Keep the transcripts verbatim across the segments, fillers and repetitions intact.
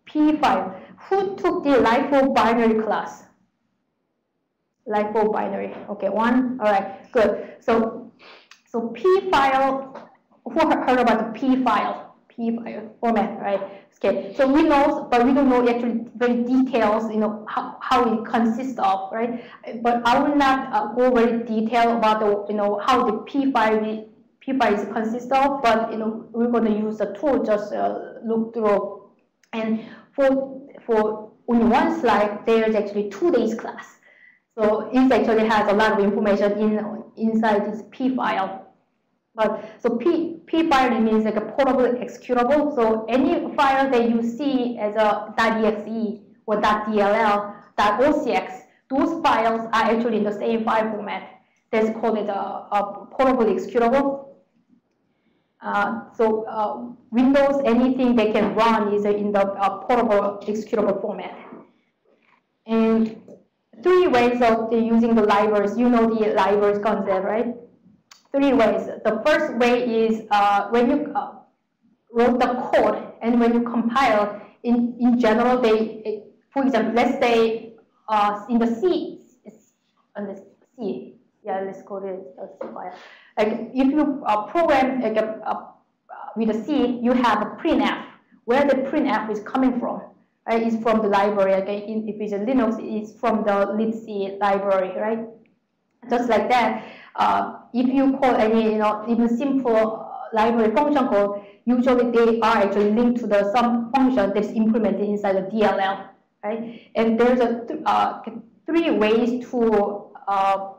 P file. Who took the LIFO binary class? LIFO binary. Okay, one. All right, good. So, so P file. Who heard about the P file? P file format, right? Okay. So we know, but we don't know actually very details. You know how how it consists of, right? But I will not uh, go very detailed about the you know how the P file P file is consist of. But you know we're going to use the tool just uh, look through. And for for only one slide, there's actually two days class. So it actually has a lot of information in inside this P file. But so P P file means like a portable executable. So any file that you see as a .exe or .dll, .ocx, those files are actually in the same file format. That's called it a, a portable executable. Uh, so uh, Windows, anything they can run is in the uh, portable executable format. And three ways of the using the libraries. You know the libraries concept, right? Three ways. The first way is uh, when you uh, wrote the code and when you compile, in, in general, they, it, for example, let's say uh, in the C, on the C, yeah, let's call it a C file. Like if you uh, program like a, a, with a C, you have a printf. Where the printf is coming from, right? Is from the library. Okay, in, if it's a Linux, it's from the libc library, right? Just like that. Uh, if you call any, you know, even simple uh, library function code, usually they are actually linked to the some function that's implemented inside the D L L, right? And there's a th uh, three ways to uh,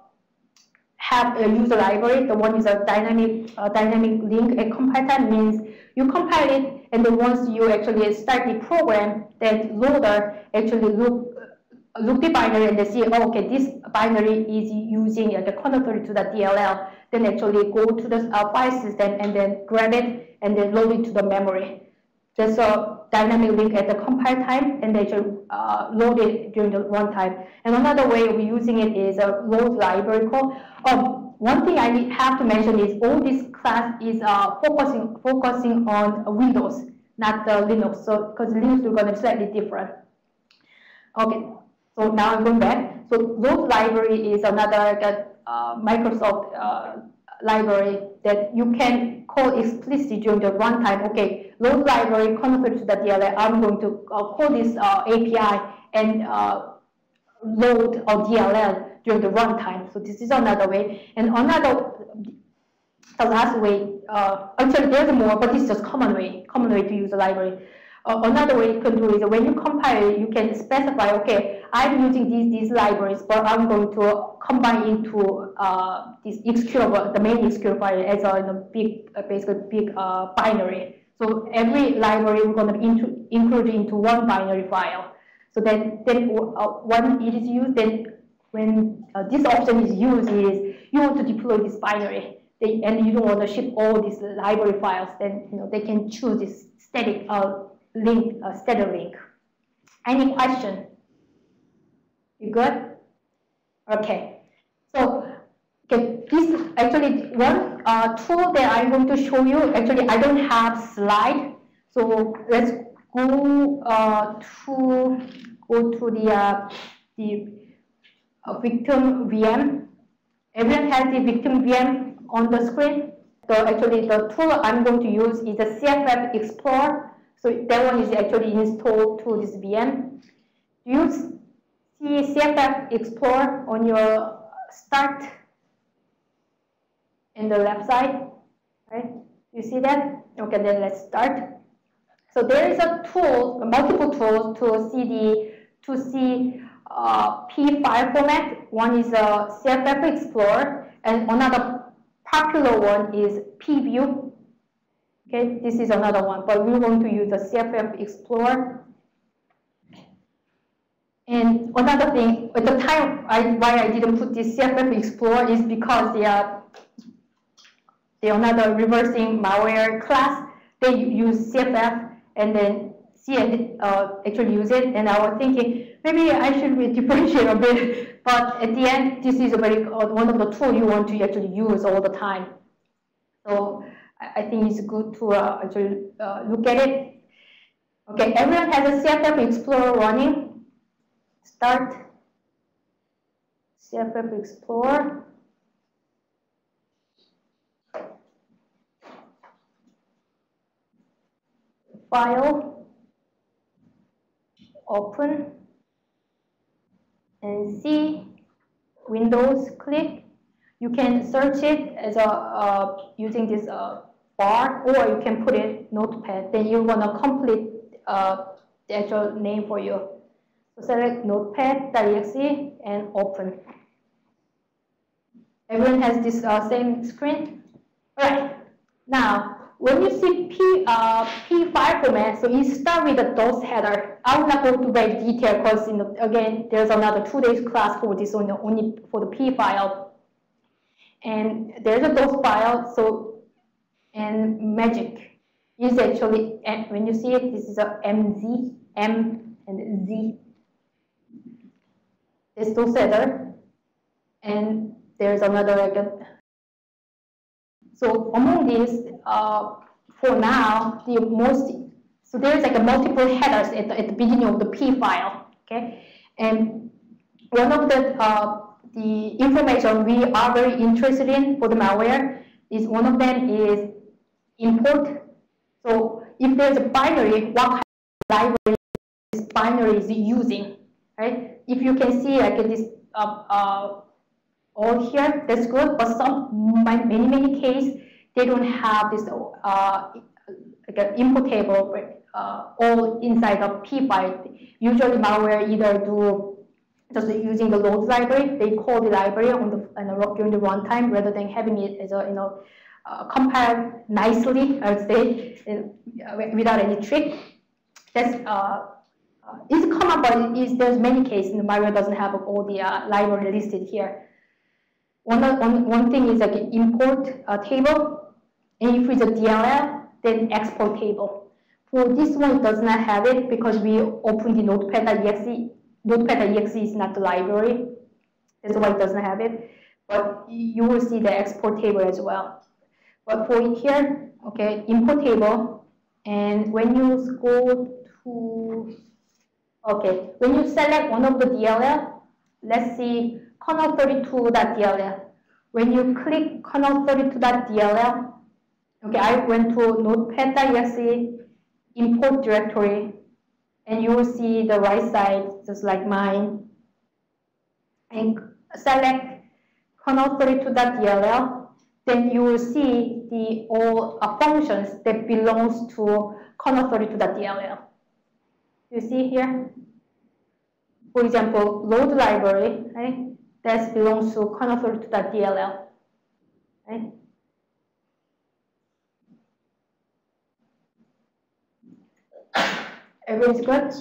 have a user library. The one is a dynamic uh, dynamic link. A compile time means you compile it, and then once you actually start the program, then loader actually look. Look the binary and they see, oh, okay, this binary is using like a connector to the D L L. Then actually go to the uh, file system and then grab it and then load it to the memory. There's a dynamic link at the compile time and they should uh, load it during the runtime. And another way of using it is a load library call. Um, one thing I have to mention is all this class is uh, focusing focusing on Windows, not the Linux. So because Linux is going to be slightly different. Okay. So now I'm going back. So load library is another uh, Microsoft uh, library that you can call explicitly during the runtime. Okay, load library connected to the D L L. I'm going to uh, call this uh, A P I and uh, load a D L L during the runtime. So this is another way. And another, the last way, uh, actually there's more, but this is just common way, common way to use the library. Uh, another way you can do is when you compile it, you can specify, okay, I'm using these these libraries, but I'm going to combine into uh, this executable, the main executable file as a you know, big, uh, basically big uh, binary. So every library we're going to into, include into one binary file. So then, then uh, when it is used, then when uh, this option is used, is you want to deploy this binary, they, and you don't want to ship all these library files. Then you know they can choose this static. Uh, link, uh, static link. Any question? You good? Okay. So, okay, this actually one uh, tool that I'm going to show you. Actually, I don't have slide. So let's go uh, to go to the uh, the uh, victim V M. Everyone has the victim V M on the screen. So actually, the tool I'm going to use is the C F F Explorer. So that one is actually installed to this V M. Do you see C F F Explorer on your start in the left side? Right? You see that? Okay, then let's start. So there is a tool, multiple tools to see the to see uh, P file format. One is a C F F Explorer, and another popular one is P view. Okay, this is another one, but we're going to use the C F F Explorer. And another thing, at the time, I, why I didn't put this C F F Explorer is because they are the another reversing malware class. They use C F F and then C and uh, actually use it. And I was thinking maybe I should differentiate a bit. But at the end, this is a very uh, one of the tools you want to actually use all the time. So I think it's good to uh, actually uh, look at it. Okay, everyone has a C F F Explorer running. Start C F F Explorer. File, open, and see, Windows, click. You can search it as a uh, using this uh, bar, or you can put it notepad. Then you want to complete uh, the actual name for you. So select notepad.exe and open. Everyone has this uh, same screen. All right. Now, when you see P, uh, P file format, so you start with the DOS header. I will not go to very detail because, you know, again, there's another two days class for this one, only for the P file. And there's a DOS file, so, and magic is actually, and when you see it, this is a M Z, M and Z. This DOS header, and there's another, like a, so among these, uh, for now, the most, so there's like a multiple headers at the, at the beginning of the P file, okay? And one of the, uh, the information we are very interested in for the malware is one of them is import. So if there's a binary, what kind of library this binary is using, right? If you can see like this, uh, uh, all here, that's good, but some, many, many cases, they don't have this uh, like an import table uh, all inside the P file. Usually malware either do just using the load library, they call the library on the, on the during the runtime rather than having it as a, you know, uh, compiled nicely, I would say, in, uh, without any trick. That's uh, uh, it's common, but it is, there's many cases the malware doesn't have all the uh, library listed here. One, one, one thing is like an import uh, table, and if it's a D L L, then export table. For this one, it does not have it because we opened the notepad.exe. Notepad.exe is not the library, that's why it doesn't have it. But you will see the export table as well. But for here, okay, import table, and when you go to, okay, when you select one of the D L L, let's see, kernel thirty-two dot D L L. When you click kernel thirty-two dot D L L, okay, I went to notepad.exe, import directory, and you will see the right side, just like mine, and select kernel thirty-two dot D L L, then you will see the all uh, functions that belongs to kernel thirty-two dot D L L. You see here? For example, load library, right? That belongs to kernel thirty-two dot D L L, right? Everything's good?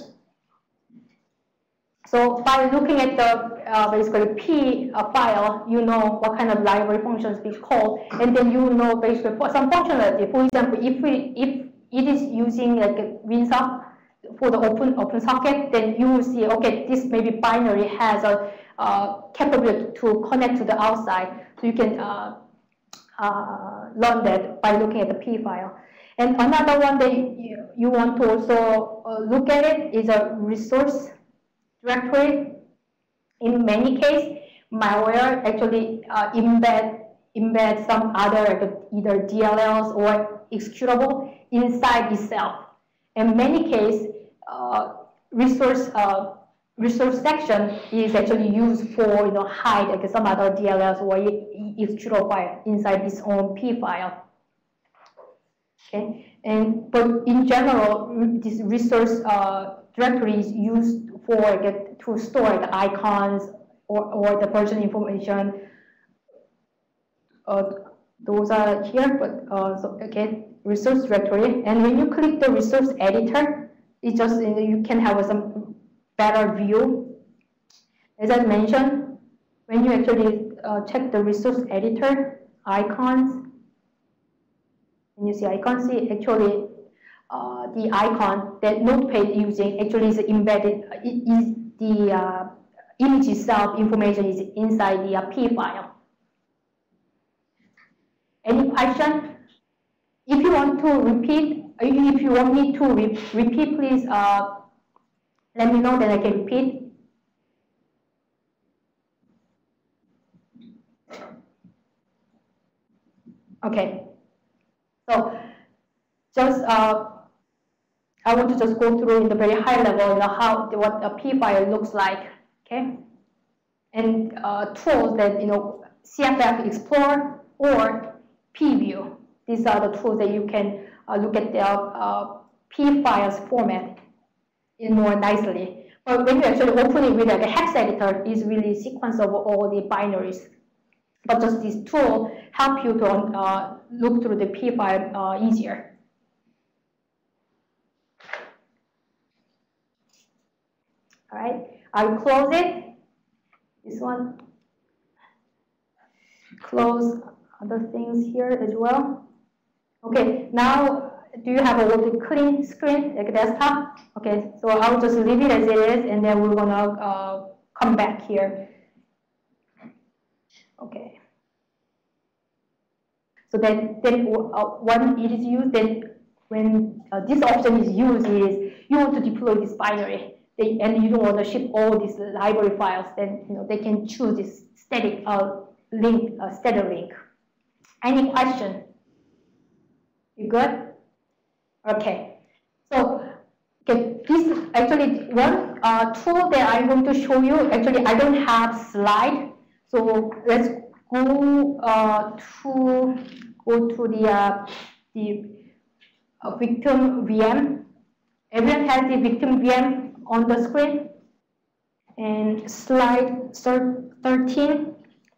So by looking at the uh, basically P uh, file, you know what kind of library functions we call, and then you know basically for some functionality. For example, if we if it is using like a WinSock for the open open socket, then you will see, okay, this maybe binary has a uh, capability to connect to the outside. So you can uh, uh, learn that by looking at the P file. And another one that you, you want to also uh, look at it is a resource directory. In many cases, malware actually uh, embed embed some other like either D L Ls or executable inside itself. In many cases, uh, resource uh, resource section is actually used for, you know, hide like some other D L Ls or executable file inside its own P file. Okay, and but in general, this resource uh, directory is used for like, to store the icons or, or the version information. Uh, those are here, but uh, so okay, resource directory. And when you click the resource editor, it just, you know, you can have some better view. As I mentioned, when you actually uh, check the resource editor icons, and you see icons, see actually uh, the icon that Notepad is using actually is embedded. It is the uh, image itself information is inside the uh, P file. Any question? If you want to repeat If you want me to re repeat, please uh, let me know, then I can repeat. Okay. So just uh, I want to just go through in the very high level, you know, how what a P file looks like. Okay. And uh, tools that, you know, C F F Explorer or P View. These are the tools that you can uh, look at the uh, P files format in more nicely. But when you actually open it with like a hex editor, it's really a sequence of all the binaries. But just this tool help you to uh, look through the P file uh, easier. All right, I'll close it. This one. Close other things here as well. Okay, now do you have a little clean screen like desktop? Okay, so I'll just leave it as it is, and then we're gonna uh, come back here. Okay. So then, then uh, when it is used, then when uh, this option is used, is you want to deploy this binary, they, and you don't want to ship all these library files. Then you know they can choose this static uh, link, uh, static link. Any question? You good? Okay. So okay, this actually one uh, tool that I'm going to show you. Actually, I don't have slide, so let's go uh, to go to the uh, the uh, victim V M. Everyone has the victim V M on the screen, and slide thirteen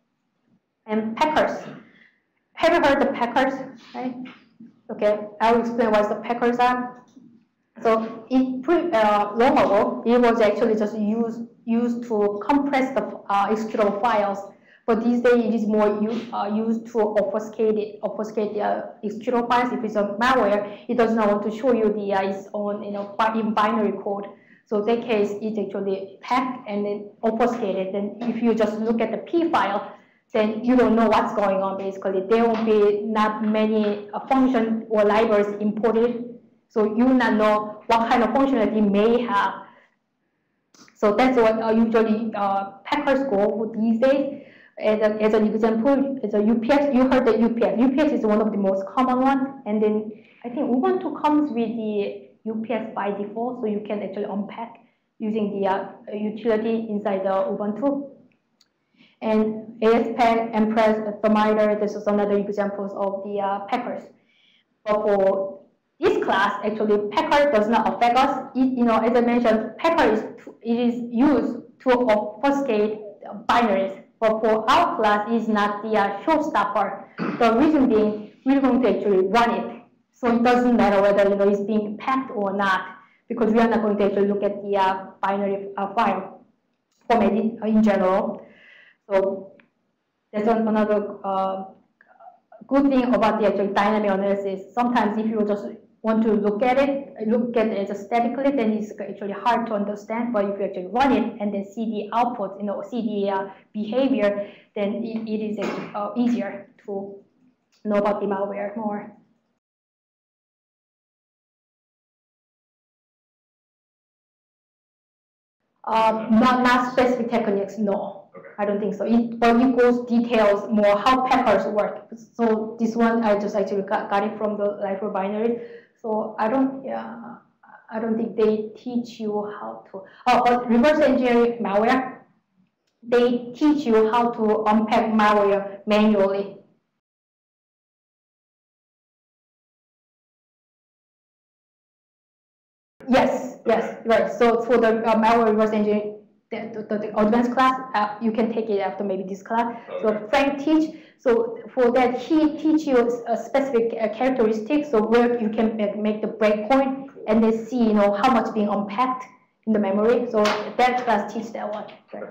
and Packers. Have you heard of Packers? Right? Okay, I'll explain what the Packers are. So it uh, long ago, it was actually just used used to compress the uh, executable files. But these days, it is more used, uh, used to obfuscate it, obfuscate the uh, executable files. If it's a malware, it does not want to show you the uh, its own, you know, in binary code. So in that case, it's actually packed and then obfuscated. Then if you just look at the P file, then you don't know what's going on. Basically, there will be not many uh, functions or libraries imported, so you will not know what kind of functionality it may have. So that's what uh, usually uh, Packers go these days. As, a, as an example, as a U P X, you heard the U P X. U P X is one of the most common ones, and then I think Ubuntu comes with the U P X by default, so you can actually unpack using the uh, utility inside the Ubuntu. And A S P E C, Empress, the MITRE, this is another examples of the uh, Packers. But for this class, actually, Packer does not affect us. It, you know, as I mentioned, Packer is it is used to obfuscate binaries. But for our class, it's not the uh, showstopper. The reason being, we're going to actually run it. So it doesn't matter whether you know it's being packed or not, because we are not going to actually look at the uh, binary uh, file format in, uh, in general. So that's another uh, good thing about the actual dynamic analysis. Sometimes if you just want to look at it, look at it as statically, then it's actually hard to understand. But if you actually run it and then see the output, you know, see the uh, behavior, then it, it is uh, easier to know about the malware more. Uh, not not specific techniques, no. Okay. I don't think so. It, but it goes details more how Packers work. So this one I just actually got, got it from the library binary. So I don't, yeah, I don't think they teach you how to. Oh, but reverse engineering malware, they teach you how to unpack malware manually. Yes, yes, right. So for the uh, malware reverse engineering, the, the, the advanced class, uh, you can take it after maybe this class. Okay. So Frank teach. So for that, he teach you a specific uh, characteristic. So where you can make, make the breakpoint and then see, you know, how much being unpacked in the memory. So that class teach that one. Right.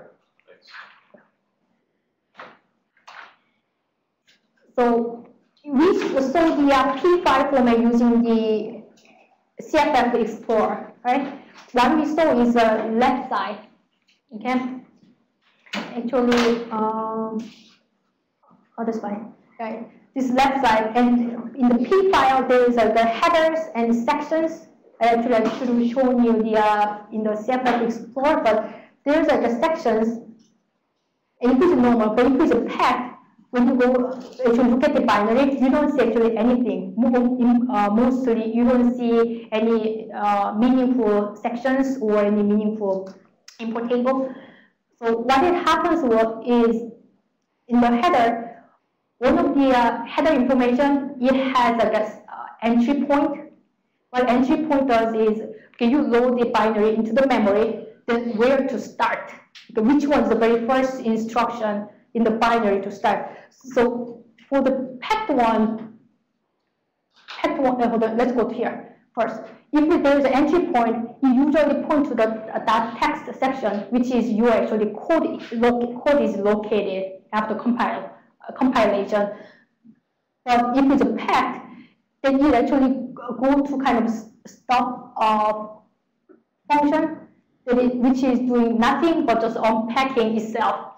So we saw the uh, P file format using the C F F Explorer, right? One we saw is the uh, left side. Okay. Actually, um, oh, that's fine. Right. this left side, and in the P file there is uh, the headers and sections. Actually, I should have shown you the uh, in the C F F Explorer, but there's like the sections. And if it's normal, but if it's a path, when you go actually look at the binary, you don't see actually anything. Uh, mostly, you don't see any uh, meaningful sections or any meaningful import table. So what it happens is in the header. One of the uh, header information, it has like a uh, entry point. What entry point does is, okay, you load the binary into the memory, then where to start. Okay, which one is the very first instruction in the binary to start. So for the path one, path one uh, hold on, let's go to here first. If there is an entry point, you usually point to the uh, that text section, which is your actually code, code is located after compile. compilation. But if it's a path, then you actually go to kind of stop uh, function, that it, which is doing nothing but just unpacking itself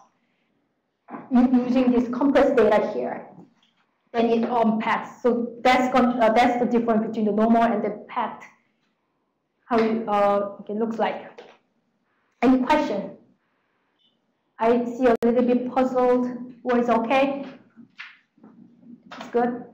using this compressed data here. Then it unpacks. So that's going, uh, that's the difference between the normal and the path. How it, uh, it looks like. Any question? I see a little bit puzzled. Or it's okay? It's good.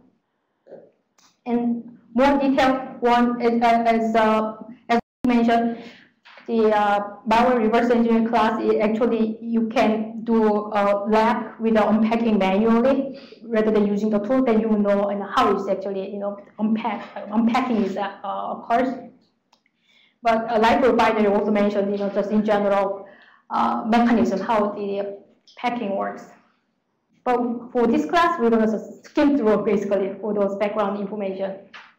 And more detailed one, is, uh, as uh, as mentioned, the uh, malware reverse engineering class is actually you can do a lab with the unpacking manually rather than using the tool. Then you will know and how it's actually you know unpack uh, unpacking is uh, occurs. But uh, library binary also mentioned you know just in general uh, mechanism how the packing works. But for this class, we're going to skim through basically for those background information.